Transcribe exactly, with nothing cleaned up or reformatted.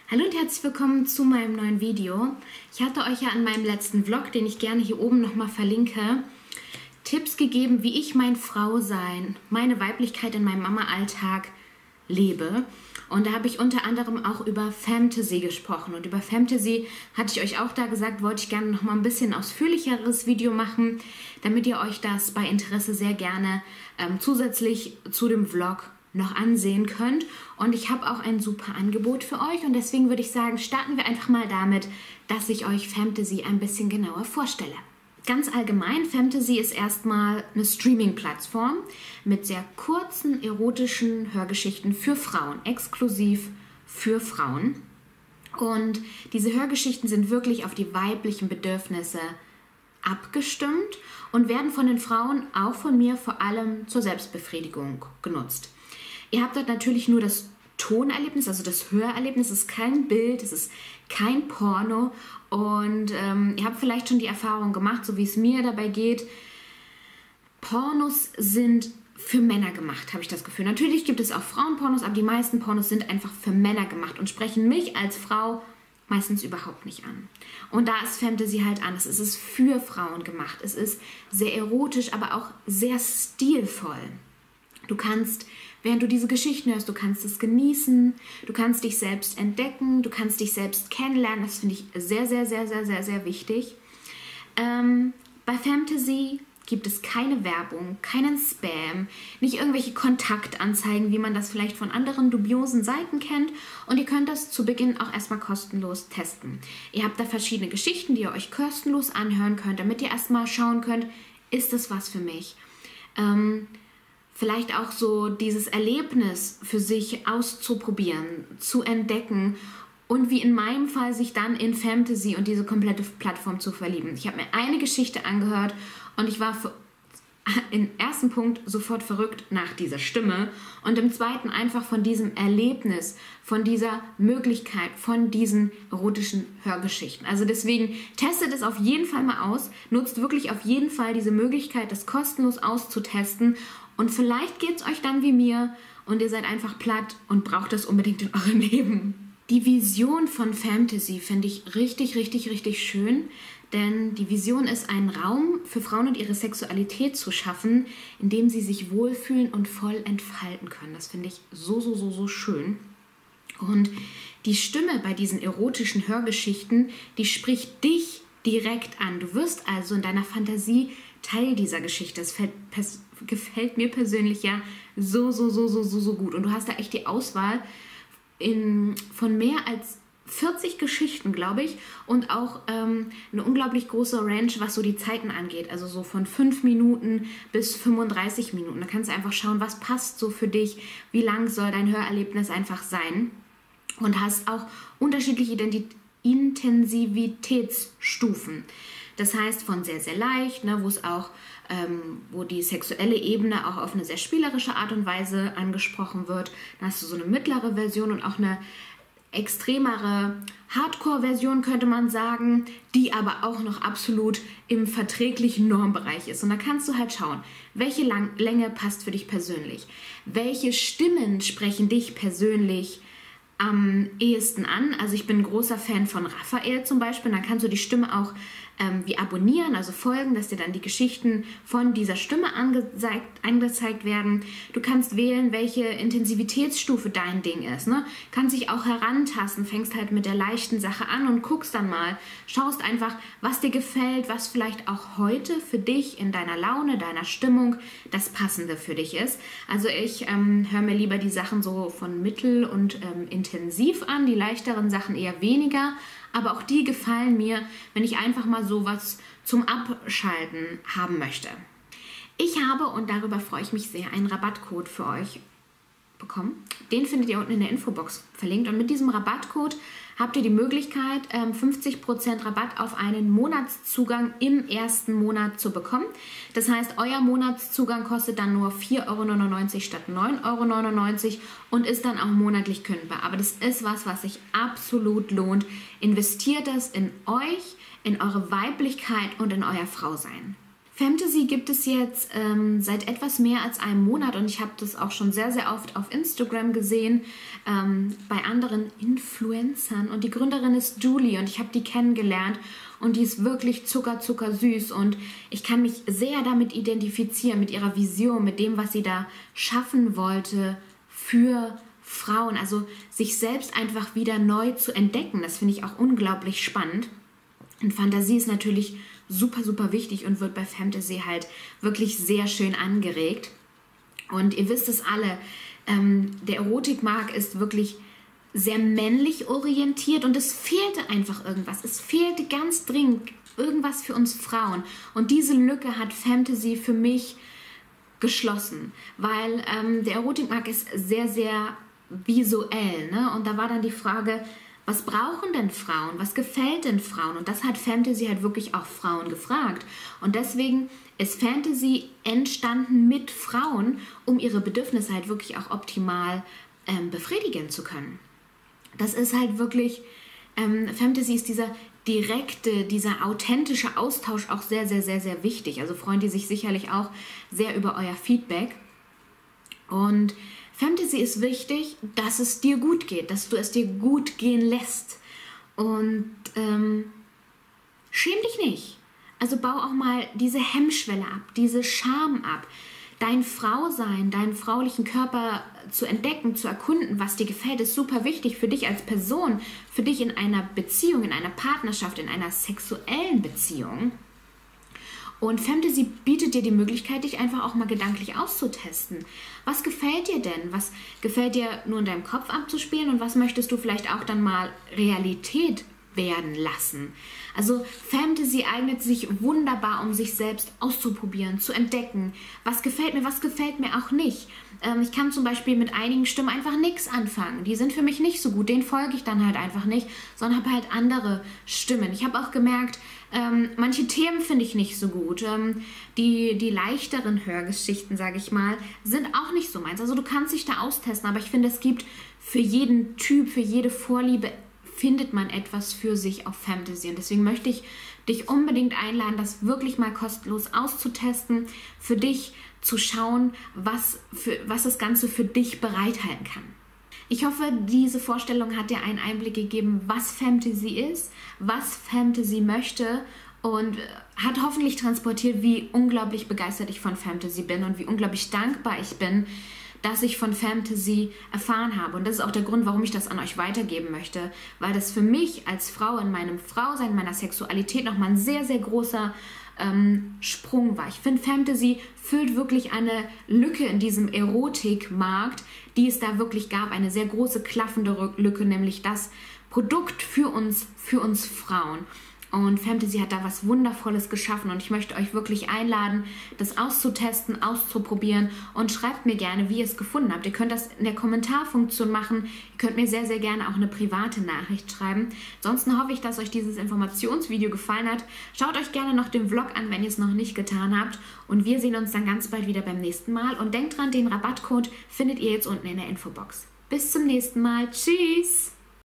Hallo und herzlich willkommen zu meinem neuen Video. Ich hatte euch ja in meinem letzten Vlog, den ich gerne hier oben nochmal verlinke, Tipps gegeben, wie ich mein Frausein, meine Weiblichkeit in meinem Mama-Alltag lebe. Und da habe ich unter anderem auch über Fantasy gesprochen. Und über Fantasy hatte ich euch auch da gesagt, wollte ich gerne nochmal ein bisschen ausführlicheres Video machen, damit ihr euch das bei Interesse sehr gerne ähm, zusätzlich zu dem Vlog noch ansehen könnt. Und ich habe auch ein super Angebot für euch und deswegen würde ich sagen, starten wir einfach mal damit, dass ich euch Fantasy ein bisschen genauer vorstelle. Ganz allgemein, Fantasy ist erstmal eine Streaming-Plattform mit sehr kurzen, erotischen Hörgeschichten für Frauen, exklusiv für Frauen. Und diese Hörgeschichten sind wirklich auf die weiblichen Bedürfnisse abgestimmt und werden von den Frauen, auch von mir, vor allem zur Selbstbefriedigung genutzt. Ihr habt dort natürlich nur das Tonerlebnis, also das Hörerlebnis, es ist kein Bild, es ist kein Porno und ähm, ihr habt vielleicht schon die Erfahrung gemacht, so wie es mir dabei geht, Pornos sind für Männer gemacht, habe ich das Gefühl. Natürlich gibt es auch Frauenpornos, aber die meisten Pornos sind einfach für Männer gemacht und sprechen mich als Frau meistens überhaupt nicht an. Und da ist Fantasy halt anders. Es ist für Frauen gemacht. Es ist sehr erotisch, aber auch sehr stilvoll. Du kannst, während du diese Geschichten hörst, du kannst es genießen, du kannst dich selbst entdecken, du kannst dich selbst kennenlernen. Das finde ich sehr, sehr, sehr, sehr, sehr, sehr wichtig. Ähm, bei Fantasy gibt es keine Werbung, keinen Spam, nicht irgendwelche Kontaktanzeigen, wie man das vielleicht von anderen dubiosen Seiten kennt. Und ihr könnt das zu Beginn auch erstmal kostenlos testen. Ihr habt da verschiedene Geschichten, die ihr euch kostenlos anhören könnt, damit ihr erstmal schauen könnt, ist das was für mich? Ähm, vielleicht auch so dieses Erlebnis für sich auszuprobieren, zu entdecken und wie in meinem Fall sich dann in Fantasy und diese komplette Plattform zu verlieben. Ich habe mir eine Geschichte angehört und ich war für, im ersten Punkt sofort verrückt nach dieser Stimme und im zweiten einfach von diesem Erlebnis, von dieser Möglichkeit, von diesen erotischen Hörgeschichten. Also deswegen testet es auf jeden Fall mal aus, nutzt wirklich auf jeden Fall diese Möglichkeit, das kostenlos auszutesten und vielleicht geht es euch dann wie mir und ihr seid einfach platt und braucht das unbedingt in eurem Leben. Die Vision von Fantasy finde ich richtig, richtig, richtig schön, denn die Vision ist, einen Raum für Frauen und ihre Sexualität zu schaffen, in dem sie sich wohlfühlen und voll entfalten können. Das finde ich so, so, so, so schön. Und die Stimme bei diesen erotischen Hörgeschichten, die spricht dich direkt an. Du wirst also in deiner Fantasie Teil dieser Geschichte. Das fällt, gefällt mir persönlich ja so, so, so, so, so, so gut. Und du hast da echt die Auswahl in, von mehr als vierzig Geschichten, glaube ich, und auch ähm, eine unglaublich große Range, was so die Zeiten angeht. Also so von fünf Minuten bis fünfunddreißig Minuten. Da kannst du einfach schauen, was passt so für dich, wie lang soll dein Hörerlebnis einfach sein. Und hast auch unterschiedliche Ident- Intensivitätsstufen. Das heißt von sehr, sehr leicht, ne, wo es auch, ähm, wo die sexuelle Ebene auch auf eine sehr spielerische Art und Weise angesprochen wird. Dann hast du so eine mittlere Version und auch eine extremere Hardcore-Version, könnte man sagen, die aber auch noch absolut im verträglichen Normbereich ist. Und da kannst du halt schauen, welche Lang- Länge passt für dich persönlich. Welche Stimmen sprechen dich persönlich am ehesten an. Also ich bin ein großer Fan von Raphael zum Beispiel. Dann kannst du die Stimme auch ähm, wie abonnieren, also folgen, dass dir dann die Geschichten von dieser Stimme angezeigt, angezeigt werden. Du kannst wählen, welche Intensivitätsstufe dein Ding ist. Ne? Kannst dich auch herantasten, fängst halt mit der leichten Sache an und guckst dann mal. Schaust einfach, was dir gefällt, was vielleicht auch heute für dich in deiner Laune, deiner Stimmung das Passende für dich ist. Also ich ähm, höre mir lieber die Sachen so von mittel und ähm, intensiv an, die leichteren Sachen eher weniger, aber auch die gefallen mir, wenn ich einfach mal sowas zum Abschalten haben möchte. Ich habe, und darüber freue ich mich sehr, einen Rabattcode für euch bekommen. Den findet ihr unten in der Infobox verlinkt und mit diesem Rabattcode habt ihr die Möglichkeit, fünfzig Prozent Rabatt auf einen Monatszugang im ersten Monat zu bekommen. Das heißt, euer Monatszugang kostet dann nur vier Euro neunundneunzig statt neun Euro neunundneunzig und ist dann auch monatlich kündbar. Aber das ist was, was sich absolut lohnt. Investiert es in euch, in eure Weiblichkeit und in euer Frausein. Fantasy gibt es jetzt ähm, seit etwas mehr als einem Monat und ich habe das auch schon sehr, sehr oft auf Instagram gesehen, ähm, bei anderen Influencern. Und die Gründerin ist Julie und ich habe die kennengelernt und die ist wirklich zucker, zucker süß und ich kann mich sehr damit identifizieren, mit ihrer Vision, mit dem, was sie da schaffen wollte für Frauen. Also sich selbst einfach wieder neu zu entdecken, das finde ich auch unglaublich spannend. Und Fantasie ist natürlich super, super wichtig und wird bei Fantasy halt wirklich sehr schön angeregt. Und ihr wisst es alle, ähm, der Erotikmarkt ist wirklich sehr männlich orientiert und es fehlte einfach irgendwas. Es fehlte ganz dringend irgendwas für uns Frauen. Und diese Lücke hat Fantasy für mich geschlossen, weil ähm, der Erotikmarkt ist sehr, sehr visuell, ne? Und da war dann die Frage, was brauchen denn Frauen? Was gefällt denn Frauen? Und das hat Fantasy halt wirklich auch Frauen gefragt. Und deswegen ist Fantasy entstanden mit Frauen, um ihre Bedürfnisse halt wirklich auch optimal ähm, befriedigen zu können. Das ist halt wirklich, ähm, Fantasy ist dieser direkte, dieser authentische Austausch auch sehr, sehr, sehr, sehr wichtig. Also freuen die sich sicherlich auch sehr über euer Feedback. Und Fantasy ist wichtig, dass es dir gut geht, dass du es dir gut gehen lässt. Und ähm, schäm dich nicht. Also bau auch mal diese Hemmschwelle ab, diese Scham ab. Dein Frausein, deinen fraulichen Körper zu entdecken, zu erkunden, was dir gefällt, ist super wichtig für dich als Person, für dich in einer Beziehung, in einer Partnerschaft, in einer sexuellen Beziehung. Und Fantasy bietet dir die Möglichkeit, dich einfach auch mal gedanklich auszutesten. Was gefällt dir denn? Was gefällt dir nur in deinem Kopf abzuspielen und was möchtest du vielleicht auch dann mal Realität werden lassen? Also Fantasy eignet sich wunderbar, um sich selbst auszuprobieren, zu entdecken. Was gefällt mir, was gefällt mir auch nicht. Ähm, ich kann zum Beispiel mit einigen Stimmen einfach nichts anfangen. Die sind für mich nicht so gut, denen folge ich dann halt einfach nicht, sondern habe halt andere Stimmen. Ich habe auch gemerkt, ähm, manche Themen finde ich nicht so gut. Ähm, die, die leichteren Hörgeschichten, sage ich mal, sind auch nicht so meins. Also du kannst dich da austesten, aber ich finde, es gibt für jeden Typ, für jede Vorliebe findet man etwas für sich auf Fantasy. Und deswegen möchte ich dich unbedingt einladen, das wirklich mal kostenlos auszutesten, für dich zu schauen, was, für, was das Ganze für dich bereithalten kann. Ich hoffe, diese Vorstellung hat dir einen Einblick gegeben, was Fantasy ist, was Fantasy möchte und hat hoffentlich transportiert, wie unglaublich begeistert ich von Fantasy bin und wie unglaublich dankbar ich bin, dass ich von Fantasy erfahren habe. Und das ist auch der Grund, warum ich das an euch weitergeben möchte, weil das für mich als Frau in meinem Frausein, in meiner Sexualität nochmal ein sehr, sehr großer ähm, Sprung war. Ich finde, Fantasy füllt wirklich eine Lücke in diesem Erotikmarkt, die es da wirklich gab, eine sehr große, klaffende Lücke, nämlich das Produkt für uns, für uns Frauen. Und Fantasy hat da was Wundervolles geschaffen und ich möchte euch wirklich einladen, das auszutesten, auszuprobieren und schreibt mir gerne, wie ihr es gefunden habt. Ihr könnt das in der Kommentarfunktion machen. Ihr könnt mir sehr, sehr gerne auch eine private Nachricht schreiben. Ansonsten hoffe ich, dass euch dieses Informationsvideo gefallen hat. Schaut euch gerne noch den Vlog an, wenn ihr es noch nicht getan habt. Und wir sehen uns dann ganz bald wieder beim nächsten Mal. Und denkt dran, den Rabattcode findet ihr jetzt unten in der Infobox. Bis zum nächsten Mal. Tschüss!